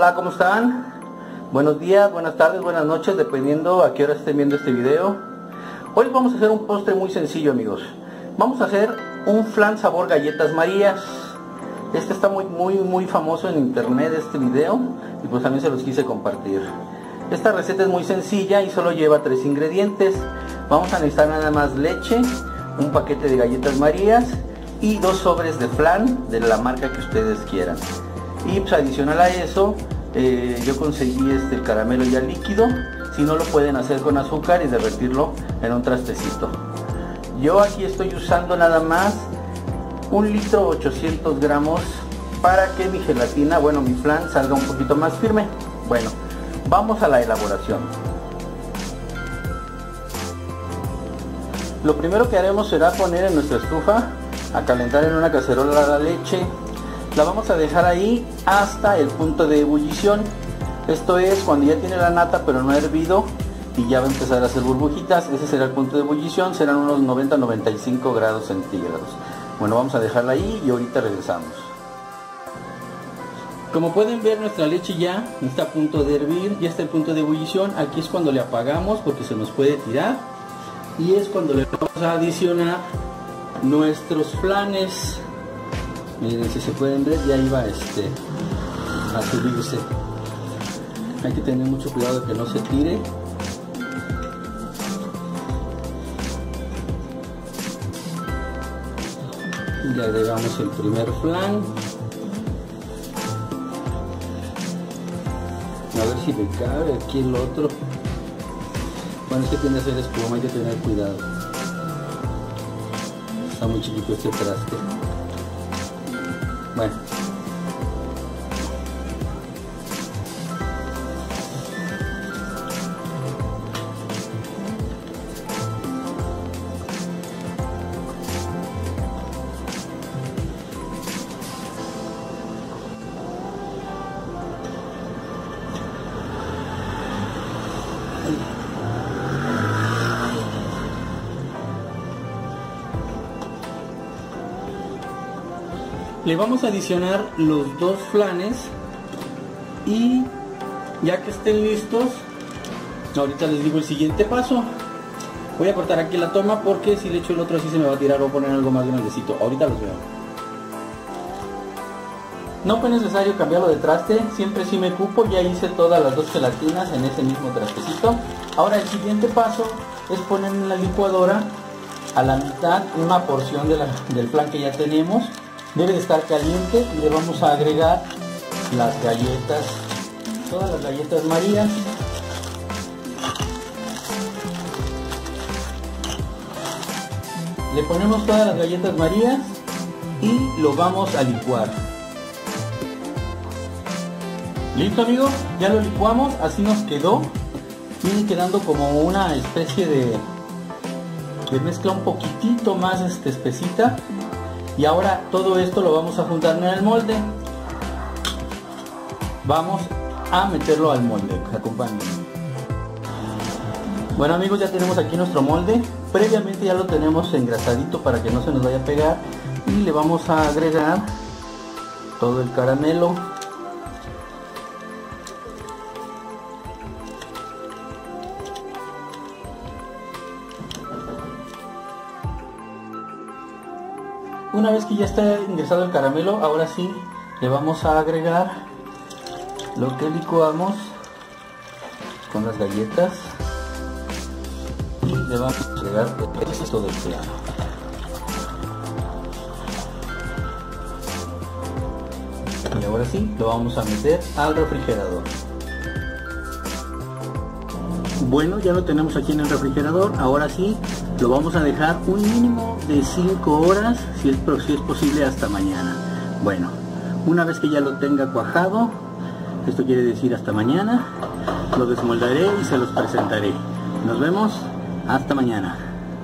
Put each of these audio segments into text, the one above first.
Hola, ¿cómo están? Buenos días, buenas tardes, buenas noches, dependiendo a qué hora estén viendo este video. Hoy vamos a hacer un postre muy sencillo, amigos. Vamos a hacer un flan sabor galletas Marías. Este está muy famoso en internet, este video, y pues también se los quise compartir. Esta receta es muy sencilla y solo lleva 3 ingredientes. Vamos a necesitar nada más leche, un paquete de galletas Marías y 2 sobres de flan de la marca que ustedes quieran. Y pues adicional a eso, yo conseguí el caramelo ya líquido. Si no, lo pueden hacer con azúcar y derretirlo en un trastecito. Yo aquí estoy usando nada más 1 litro 800 gramos para que mi gelatina, bueno, mi flan salga un poquito más firme. Bueno, vamos a la elaboración. Lo primero que haremos será poner en nuestra estufa a calentar en una cacerola la leche. La vamos a dejar ahí hasta el punto de ebullición. Esto es cuando ya tiene la nata pero no ha hervido y ya va a empezar a hacer burbujitas. Ese será el punto de ebullición, serán unos 90-95 grados centígrados. Bueno, vamos a dejarla ahí y ahorita regresamos. Como pueden ver, nuestra leche ya está a punto de hervir, ya está el punto de ebullición. Aquí es cuando le apagamos porque se nos puede tirar. Y es cuando le vamos a adicionar nuestros flanes. Miren, si se pueden ver, ya iba a subirse. Hay que tener mucho cuidado de que no se tire. Y agregamos el primer flan. A ver si me cabe aquí el otro. Bueno, es que tiende a ser espuma, hay que tener cuidado. Está muy chiquito este traste. Bueno. Le vamos a adicionar los 2 flanes y ya que estén listos, ahorita les digo el siguiente paso. Voy a cortar aquí la toma porque si le echo el otro así se me va a tirar. Voy a poner algo más grandecito. Ahorita los veo. No fue necesario cambiarlo de traste, siempre sí me cupo. Ya hice todas las 2 gelatinas en ese mismo trastecito. Ahora el siguiente paso es poner en la licuadora a la mitad una porción del flan que ya tenemos. Debe de estar caliente y le vamos a agregar las galletas, todas las galletas Marías. Le ponemos todas las galletas Marías y lo vamos a licuar. Listo, amigos, ya lo licuamos, así nos quedó. Viene quedando como una especie de mezcla un poquitito más espesita. Y ahora todo esto lo vamos a juntar en el molde. Vamos a meterlo al molde. Acompáñenme. Bueno, amigos, ya tenemos aquí nuestro molde. Previamente ya lo tenemos engrasadito para que no se nos vaya a pegar. Y le vamos a agregar todo el caramelo. Una vez que ya está ingresado el caramelo, ahora sí le vamos a agregar lo que licuamos con las galletas y le vamos a agregar el resto del flan. Y ahora sí lo vamos a meter al refrigerador. Bueno, ya lo tenemos aquí en el refrigerador. Ahora sí lo vamos a dejar un mínimo de 5 horas, si es posible hasta mañana. Bueno, una vez que ya lo tenga cuajado, esto quiere decir hasta mañana, lo desmoldaré y se los presentaré. Nos vemos hasta mañana.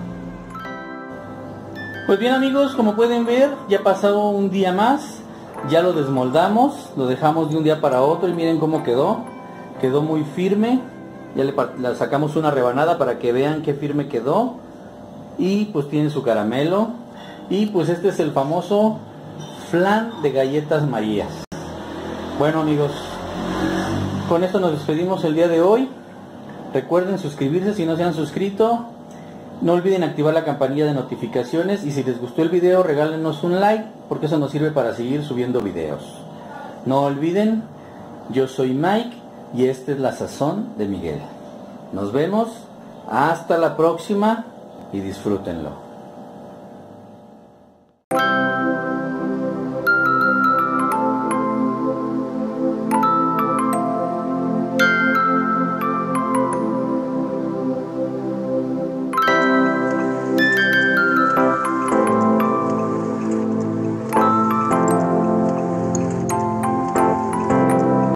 Pues bien, amigos, como pueden ver, ya ha pasado un día más. Ya lo desmoldamos, lo dejamos de un día para otro y miren cómo quedó. Quedó muy firme. Ya le sacamos una rebanada para que vean qué firme quedó. Y pues tiene su caramelo. Y pues este es el famoso flan de galletas Marías. Bueno, amigos, Con esto nos despedimos el día de hoy. Recuerden suscribirse si no se han suscrito. No olviden activar la campanilla de notificaciones y si les gustó el video regálenos un like porque eso nos sirve para seguir subiendo videos. No olviden, yo soy Mike y esta es la sazón de Miguel. Nos vemos, hasta la próxima y disfrútenlo.